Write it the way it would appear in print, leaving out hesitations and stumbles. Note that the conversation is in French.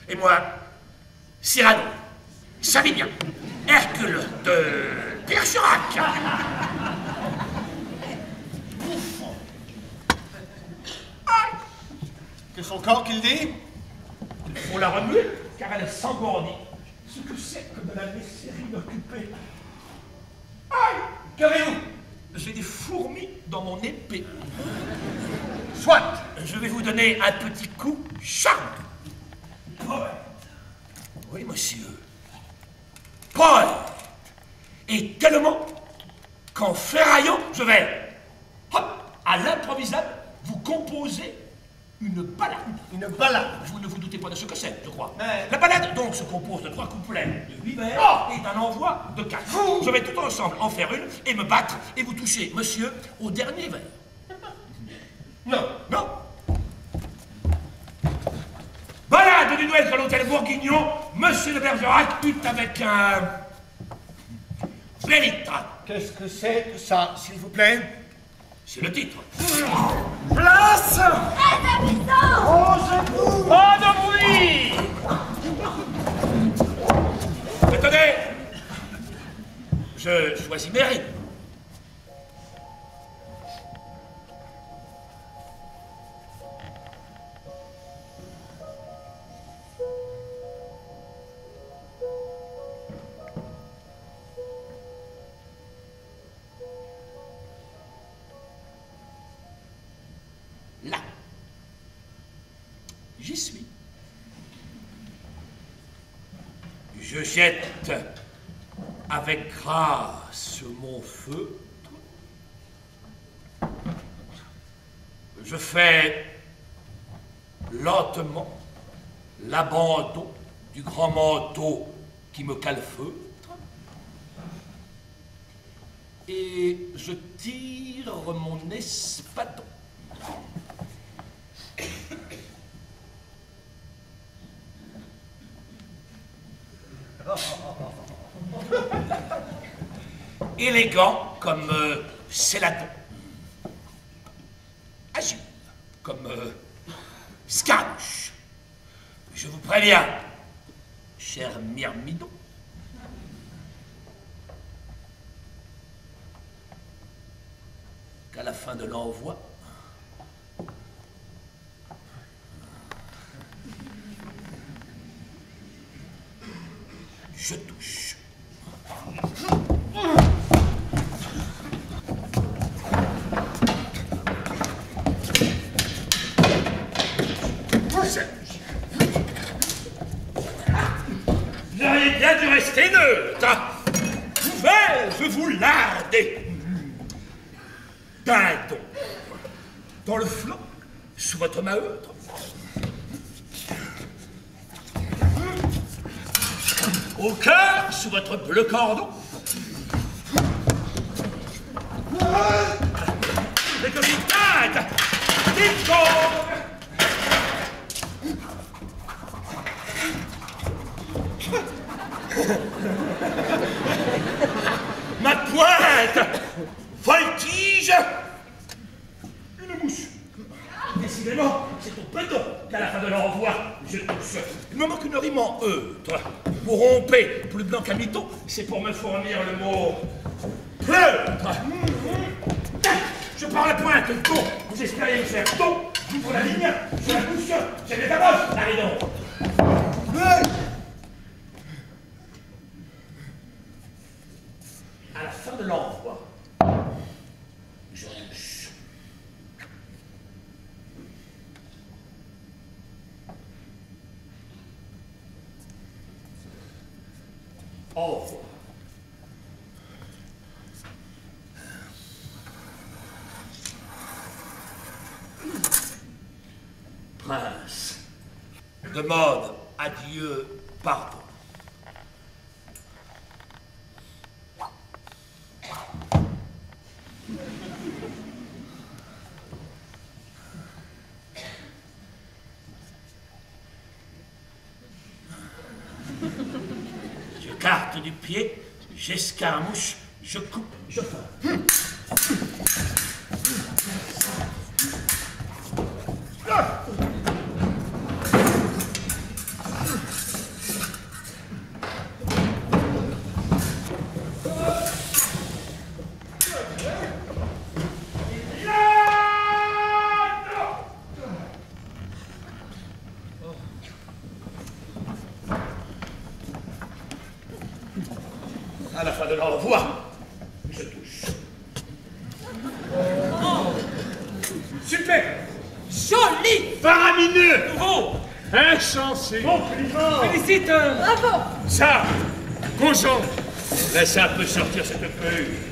Et moi, Cyrano, Savinien, Hercule de Bergerac. Qu'est-ce encore qu'il dit? Il faut la remuer, car elle est s'engourdie. Ce que c'est que de la laisser inoccupée. Aïe! Qu'avez-vous? J'ai des fourmis dans mon épée. Soit! Je vais vous donner un petit coup charme. Poète. Oui, monsieur. Poète. Et tellement qu'en ferraillant, je vais, hop, à l'improvistable, vous composer une ballade. Une ballade. Vous ne vous doutez pas de ce que c'est, je crois. Mais... La ballade, donc, se compose de 3 couplets, de 8 vers et d'un envoi de 4. Je vais tout ensemble en faire une et me battre et vous toucher, monsieur, au dernier vers. Non. Non. Ballade d'une nouvelle que l'hôtel Bourguignon, monsieur de Bergerac eut avec un... Bélitra. Qu'est-ce que c'est que ça, s'il vous plaît? C'est le titre. Place! Oh, je vous... Pas de bruit! Mais tenez, je choisis mes rimes. Là, j'y suis. Je jette avec grâce mon feutre. Je fais lentement l'abandon du grand manteau qui me calfeutre. Et je tire mon espadon. Élégant comme Céladon. Agile comme Scaramouche. Je vous préviens, cher Myrmidon, qu'à la fin de l'envoi, je touche. Vous auriez bien dû rester neutre. Pouvais-je vous larder? Dindon. Dans le flanc, sous votre maheutre. Au cœur, sous votre bleu cordon. Et que j'y tâte, dites donc. Ma pointe voltige une mouche. Décidément, c'est au pédon qu'à la fin de l'envoi, je touche. Il me manque une rime en eutre. Pour romper plus blanc qu'un mytho, c'est pour me fournir le mot pleutre. Je pars la pointe, le con. Vous espériez me faire ton. J'ouvre la ligne, je la touche, j'ai les caboches. Allez donc. À la fin de l'envoi, je touche. Au revoir. Prince, demande à Dieu pardon. Je carte du pied, j'escaramouche, je coupe, je feins. À la fin de l'envoi, je touche. Oh. Super! Joli! Faramineux! Nouveau! Insensé! Compliment! Félicite! Bravo! Ça, causons! Laisse un peu sortir cette feuille.